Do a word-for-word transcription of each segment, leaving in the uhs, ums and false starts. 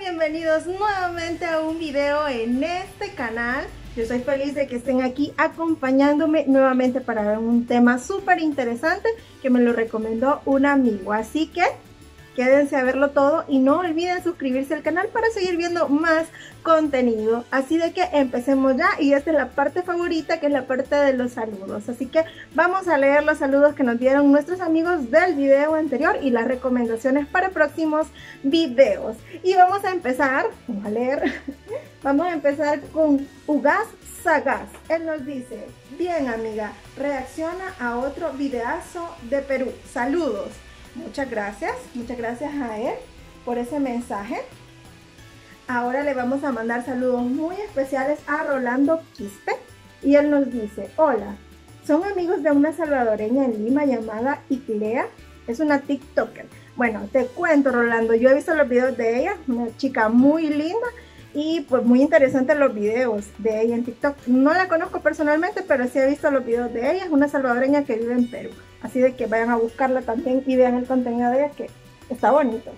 bienvenidos nuevamente a un video en este canal. Yo soy feliz de que estén aquí acompañándome nuevamente para ver un tema súper interesante que me lo recomendó un amigo. Así que quédense a verlo todo y no olviden suscribirse al canal para seguir viendo más contenido. Así de que empecemos ya, y esta es la parte favorita, que es la parte de los saludos. Así que vamos a leer los saludos que nos dieron nuestros amigos del video anterior y las recomendaciones para próximos videos. Y vamos a empezar, vamos a leer, vamos a empezar con Ugaz Sagaz. Él nos dice: bien amiga, reacciona a otro videazo de Perú. Saludos. Muchas gracias, muchas gracias a él por ese mensaje. Ahora le vamos a mandar saludos muy especiales a Rolando Quispe. Y él nos dice: hola, son amigos de una salvadoreña en Lima llamada Iclea. Es una TikToker. Bueno, te cuento, Rolando, yo he visto los videos de ella, una chica muy linda. Y pues muy interesantes los videos de ella en TikTok. No la conozco personalmente, pero sí he visto los videos de ella. Es una salvadoreña que vive en Perú. Así de que vayan a buscarla también y vean el contenido de ella, que está bonito.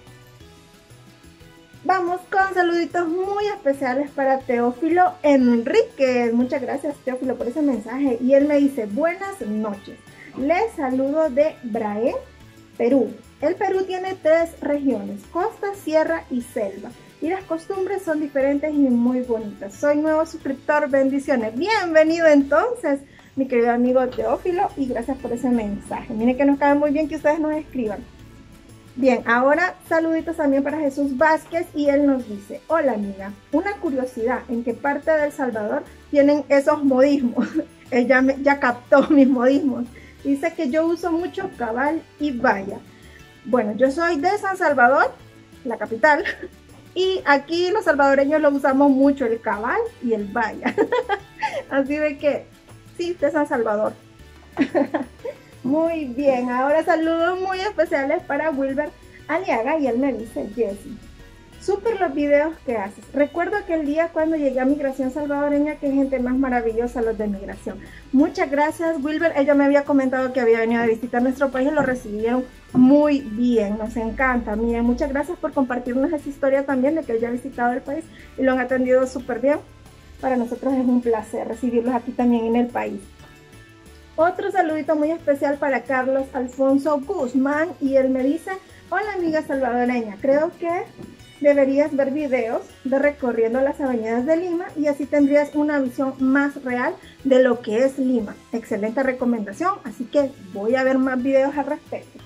Vamos con saluditos muy especiales para Teófilo Enríquez. Muchas gracias, Teófilo, por ese mensaje. Y él me dice: buenas noches. Les saludo de Braén, Perú. El Perú tiene tres regiones: costa, sierra y selva. Y las costumbres son diferentes y muy bonitas. Soy nuevo suscriptor, bendiciones. Bienvenido entonces, mi querido amigo Teófilo, y gracias por ese mensaje. Miren que nos cae muy bien que ustedes nos escriban. Bien, ahora saluditos también para Jesús Vázquez, y él nos dice: hola amiga, una curiosidad, ¿en qué parte de El Salvador tienen esos modismos? Él ya, me, ya captó mis modismos. Dice que yo uso mucho cabal y vaya. Bueno, yo soy de San Salvador, la capital. Y aquí los salvadoreños lo usamos mucho, el cabal y el vaya. Así de que, sí, de San Salvador. Muy bien, ahora saludos muy especiales para Wilber Aliaga, y él me dice: Jessie, súper los videos que haces. Recuerdo aquel día cuando llegué a Migración Salvadoreña, que gente más maravillosa los de Migración. Muchas gracias, Wilber. Ella me había comentado que había venido a visitar nuestro país y lo recibieron muy bien, nos encanta. Miren, muchas gracias por compartirnos esa historia también de que ella ha visitado el país y lo han atendido súper bien. Para nosotros es un placer recibirlos aquí también en el país. Otro saludito muy especial para Carlos Alfonso Guzmán, y él me dice: hola amiga salvadoreña, creo que deberías ver videos de recorriendo las avenidas de Lima y así tendrías una visión más real de lo que es Lima. Excelente recomendación, así que voy a ver más videos al respecto.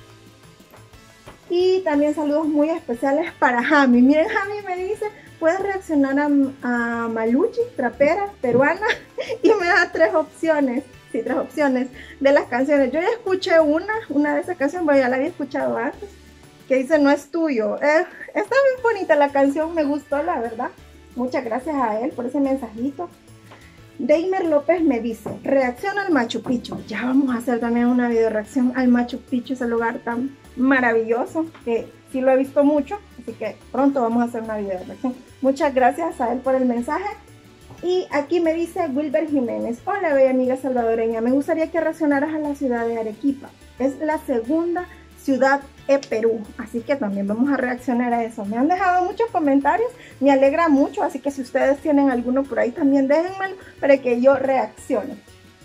Y también saludos muy especiales para Jami. Miren, Jami me dice: puedes reaccionar a, a Maluchi, trapera peruana, y me da tres opciones, sí, tres opciones de las canciones. Yo ya escuché una, una de esas canciones, pero ya la había escuchado antes, que dice No es tuyo. Eh, está muy bonita la canción, me gustó, la verdad. Muchas gracias a él por ese mensajito. Deimer López me dice: reacciona al Machu Picchu. Ya vamos a hacer también una video reacción al Machu Picchu, ese lugar tan maravilloso que sí lo he visto mucho, así que pronto vamos a hacer una video reacción. Muchas gracias a él por el mensaje. Y aquí me dice Wilber Jiménez: hola bella amiga salvadoreña, me gustaría que reaccionaras a la ciudad de Arequipa. Es la segunda ciudad de Perú, así que también vamos a reaccionar a eso. Me han dejado muchos comentarios, me alegra mucho, así que si ustedes tienen alguno por ahí también déjenmelo para que yo reaccione.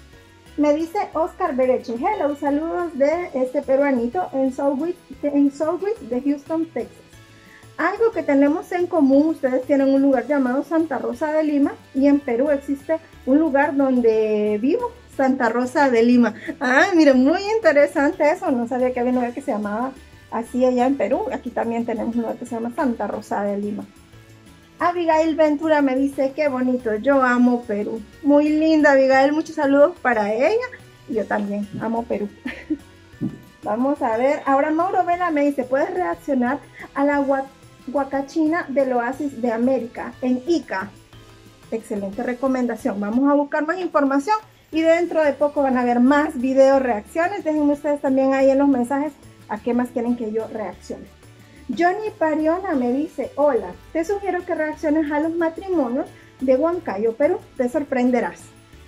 Me dice Oscar Bereche: hello, saludos de este peruanito en Southwest, en Southwest de Houston, Texas. Algo que tenemos en común: ustedes tienen un lugar llamado Santa Rosa de Lima, y en Perú existe un lugar donde vivo, Santa Rosa de Lima. Ah, miren, muy interesante eso. No sabía que había un lugar que se llamaba así allá en Perú. Aquí también tenemos un lugar que se llama Santa Rosa de Lima. Abigail Ventura me dice: qué bonito, yo amo Perú. Muy linda, Abigail, muchos saludos para ella. Y yo también amo Perú. Vamos a ver, ahora Mauro Vela me dice: puedes reaccionar a la huacachina del Oasis de América en Ica. Excelente recomendación. Vamos a buscar más información y dentro de poco van a ver más video reacciones. Déjenme ustedes también ahí en los mensajes a qué más quieren que yo reaccione. Johnny Pariona me dice: hola, te sugiero que reacciones a los matrimonios de Huancayo, Perú, te sorprenderás.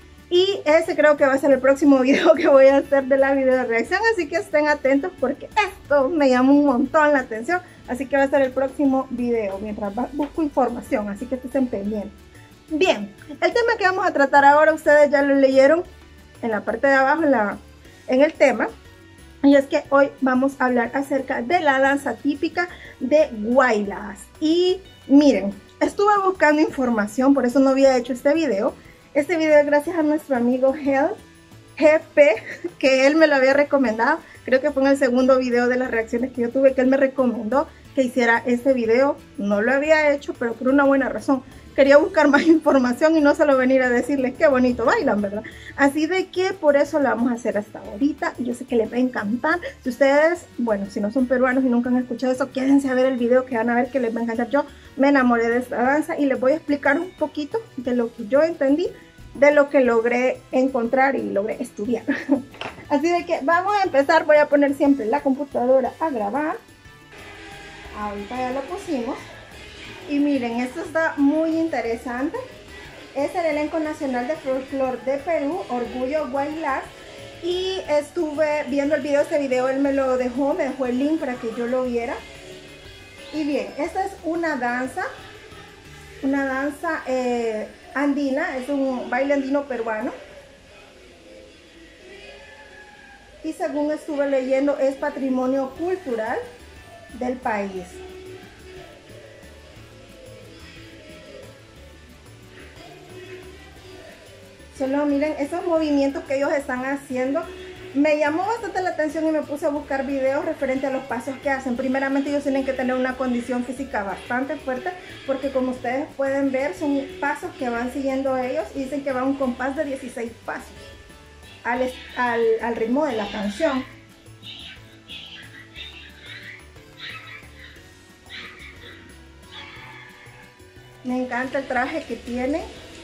Y ese creo que va a ser el próximo video que voy a hacer de la video reacción, así que estén atentos porque esto me llama un montón la atención. Así que va a ser el próximo video mientras busco información, así que estén pendientes. Bien, el tema que vamos a tratar ahora, ustedes ya lo leyeron en la parte de abajo, en, la, en el tema. Y es que hoy vamos a hablar acerca de la danza típica de Guaylas. Y miren, estuve buscando información, por eso no había hecho este video. Este video es gracias a nuestro amigo Hel, G P, que él me lo había recomendado. Creo que fue en el segundo video de las reacciones que yo tuve que él me recomendó que hiciera este video. No lo había hecho, pero por una buena razón. Quería buscar más información y no solo venir a decirles qué bonito bailan, ¿verdad? Así de que por eso lo vamos a hacer hasta ahorita. Yo sé que les va a encantar. Si ustedes, bueno, si no son peruanos y nunca han escuchado eso, quédense a ver el video que van a ver que les va a encantar. Yo me enamoré de esta danza y les voy a explicar un poquito de lo que yo entendí, de lo que logré encontrar y logré estudiar. Así de que vamos a empezar. Voy a poner siempre la computadora a grabar. Ahorita ya lo pusimos. Y miren, esto está muy interesante. Es el elenco nacional de folclore de Perú, Orgullo Guaylas. Y estuve viendo el video, este video él me lo dejó, me dejó el link para que yo lo viera. Y bien, esta es una danza, una danza eh, andina, es un baile andino peruano. Y según estuve leyendo, es patrimonio cultural del país. Solo miren esos movimientos que ellos están haciendo. Me llamó bastante la atención y me puse a buscar videos referente a los pasos que hacen. Primeramente ellos tienen que tener una condición física bastante fuerte, porque como ustedes pueden ver son pasos que van siguiendo ellos y dicen que va un compás de dieciséis pasos al, al, al ritmo de la canción. Me encanta el traje que tiene.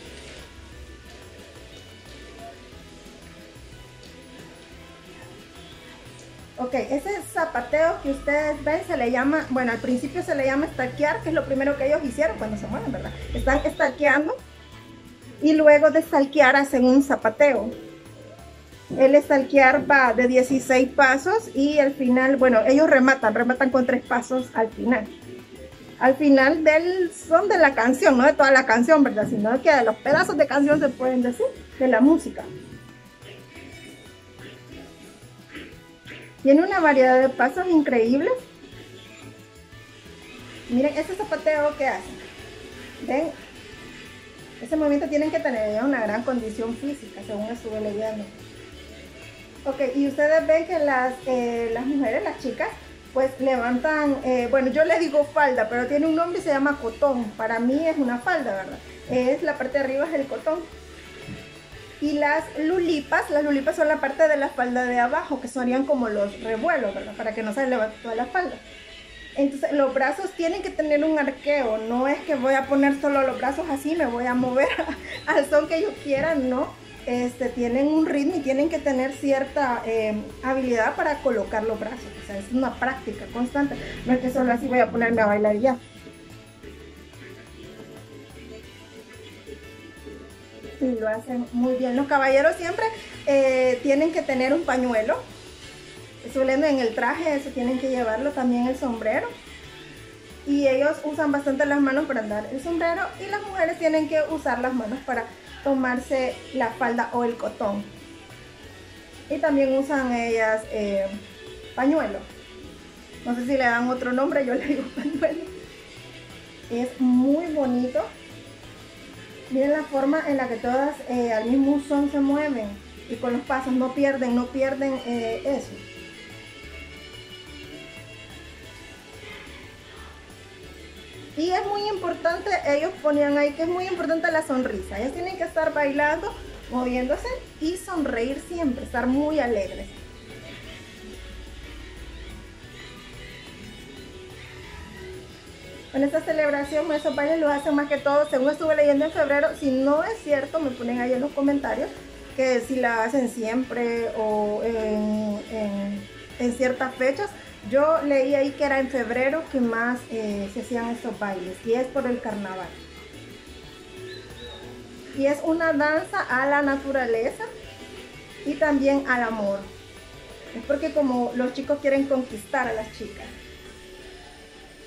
Ok, ese zapateo que ustedes ven se le llama, bueno, al principio se le llama stalkear, que es lo primero que ellos hicieron cuando se mueven, ¿verdad? Están stalkeando y luego de stalkear hacen un zapateo. El stalkear va de dieciséis pasos y al final, bueno, ellos rematan, rematan con tres pasos al final. Al final del son de la canción, no de toda la canción, ¿verdad? Sino que de los pedazos de canción se pueden decir, de la música. Tiene una variedad de pasos increíbles. Miren ese zapateo que hacen. ¿Ven? Ese movimiento tienen que tener una gran condición física, según estuve leyendo. Ok, y ustedes ven que las, eh, las mujeres, las chicas, pues levantan, eh, bueno, yo le digo falda, pero tiene un nombre y se llama cotón. Para mí es una falda, ¿verdad? Es la parte de arriba es el cotón. Y las lulipas, las lulipas son la parte de la falda de abajo, que serían como los revuelos, ¿verdad? Para que no se levante toda la falda. Entonces los brazos tienen que tener un arqueo, no es que voy a poner solo los brazos así, me voy a mover al son que ellos quieran, no. Este, tienen un ritmo y tienen que tener cierta eh, habilidad para colocar los brazos. O sea, es una práctica constante, no es que solo así voy a ponerme a bailar y ya. Y lo hacen muy bien. Los caballeros siempre eh, tienen que tener un pañuelo. Suelen en el traje, eso tienen que llevarlo, también el sombrero. Y ellos usan bastante las manos para andar el sombrero. Y las mujeres tienen que usar las manos para tomarse la falda o el cotón. Y también usan ellas eh, pañuelo. No sé si le dan otro nombre, yo le digo pañuelo. Es muy bonito. Miren la forma en la que todas eh, al mismo son se mueven y con los pasos no pierden, no pierden eh, eso. Y es muy importante, ellos ponían ahí que es muy importante la sonrisa. Ellos tienen que estar bailando, moviéndose y sonreír siempre, estar muy alegres. En esta celebración, esos bailes los hacen más que todo, según estuve leyendo en febrero. Si no es cierto, me ponen ahí en los comentarios que si la hacen siempre o en, en, en ciertas fechas. Yo leí ahí que era en febrero que más eh, se hacían estos bailes y es por el carnaval. Y es una danza a la naturaleza y también al amor. Es porque como los chicos quieren conquistar a las chicas.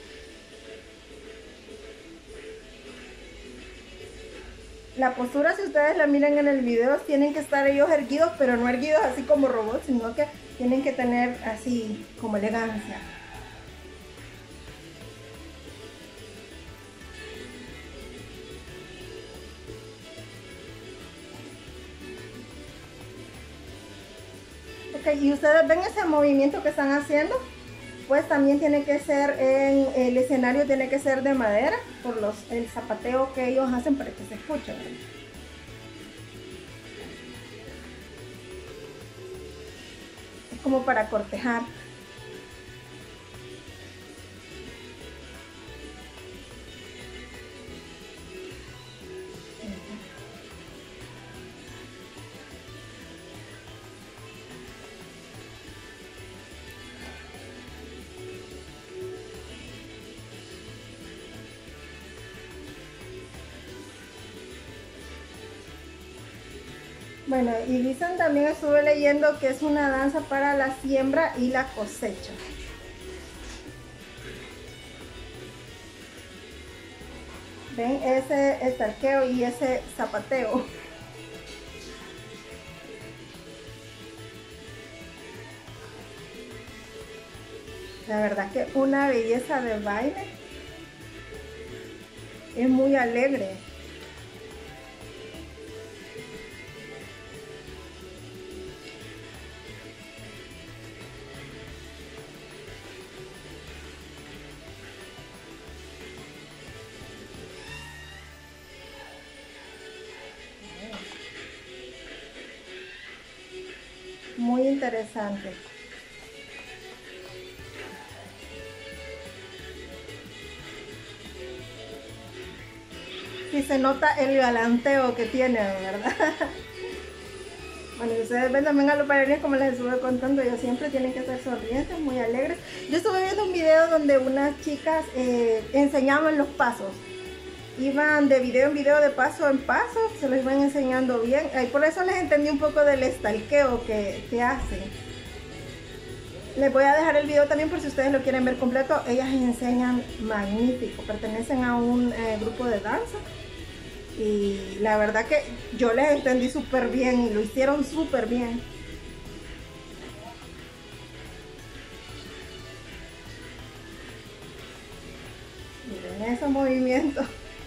La postura, si ustedes la miran en el video, tienen que estar ellos erguidos, pero no erguidos así como robots, sino que tienen que tener así como elegancia. Ok, y ustedes ven ese movimiento que están haciendo, pues también tiene que ser en el escenario, tiene que ser de madera por los el zapateo que ellos hacen para que se escuche, ¿verdad? Es como para cortejar. Bueno, y dicen también, estuve leyendo que es una danza para la siembra y la cosecha. ¿Ven? Ese estalqueo y ese zapateo. La verdad que una belleza de baile. Es muy alegre. Muy interesante. Sí se nota el galanteo que tiene, ¿verdad? Bueno, y ustedes ven también a los bailarines, como les estuve contando, ellos siempre tienen que ser sonrientes, muy alegres. Yo estuve viendo un video donde unas chicas eh, enseñaban los pasos. Iban de video en video, de paso en paso, se los iban enseñando bien. Y por eso les entendí un poco del estalqueo que, que hacen. Les voy a dejar el video también por si ustedes lo quieren ver completo. Ellas enseñan magnífico, pertenecen a un eh, grupo de danza. Y la verdad que yo les entendí súper bien y lo hicieron súper bien. Miren esos movimientos.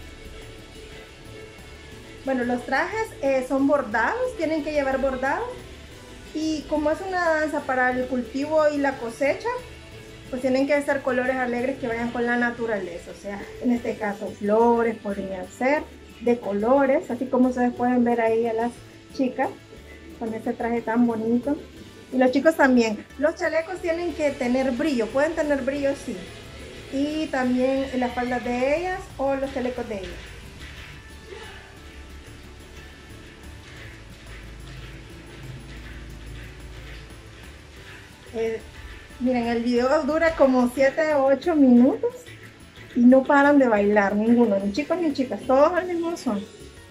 Bueno, los trajes eh, son bordados, tienen que llevar bordados. Y como es una danza para el cultivo y la cosecha, pues tienen que ser colores alegres que vayan con la naturaleza. O sea, en este caso flores podrían ser de colores, así como ustedes pueden ver ahí a las chicas con este traje tan bonito. Y los chicos también. Los chalecos tienen que tener brillo, pueden tener brillo, sí. Y también en las faldas de ellas o los chalecos de ellas. Eh, miren, el video dura como siete o ocho minutos y no paran de bailar ninguno, ni chicos ni chicas, todos al mismo son.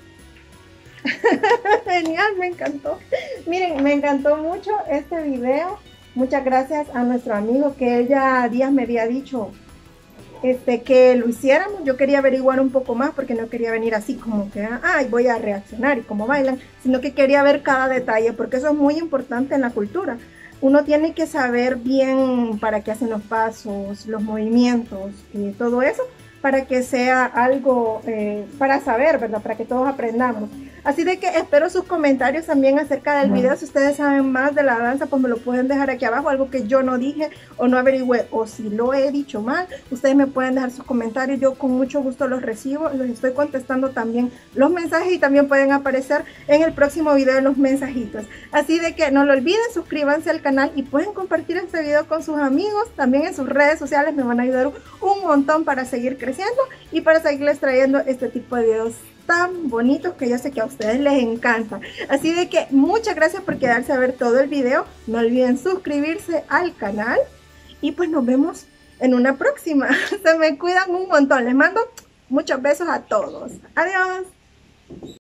Genial, me encantó. Miren, me encantó mucho este video. Muchas gracias a nuestro amigo que ella días me había dicho este, que lo hiciéramos. Yo quería averiguar un poco más porque no quería venir así como que, ay, voy a reaccionar y cómo bailan, sino que quería ver cada detalle porque eso es muy importante en la cultura. Uno tiene que saber bien para qué hacen los pasos, los movimientos y todo eso, para que sea algo eh, para saber, ¿verdad? Para que todos aprendamos. Así de que espero sus comentarios también acerca del video. Si ustedes saben más de la danza, pues me lo pueden dejar aquí abajo. Algo que yo no dije o no averigüé, o si lo he dicho mal, ustedes me pueden dejar sus comentarios. Yo con mucho gusto los recibo. Los estoy contestando también los mensajes y también pueden aparecer en el próximo video los mensajitos. Así de que no lo olviden, suscríbanse al canal y pueden compartir este video con sus amigos. También en sus redes sociales me van a ayudar un montón para seguir creciendo y para seguirles trayendo este tipo de videos tan bonitos que yo sé que a ustedes les encanta. Así de que muchas gracias por quedarse a ver todo el video. No olviden suscribirse al canal y pues nos vemos en una próxima. Se me cuidan un montón. Les mando muchos besos a todos. Adiós.